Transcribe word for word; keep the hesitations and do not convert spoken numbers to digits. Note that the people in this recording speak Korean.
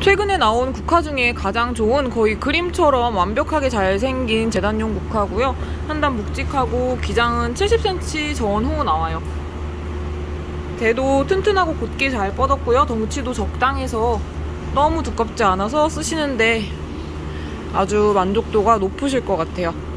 최근에 나온 국화 중에 가장 좋은, 거의 그림처럼 완벽하게 잘생긴 재단용 국화고요. 한단 묵직하고 기장은 칠십 센티미터 전후 나와요. 대도 튼튼하고 곧게 잘 뻗었고요. 덩치도 적당해서 너무 두껍지 않아서 쓰시는데 아주 만족도가 높으실 것 같아요.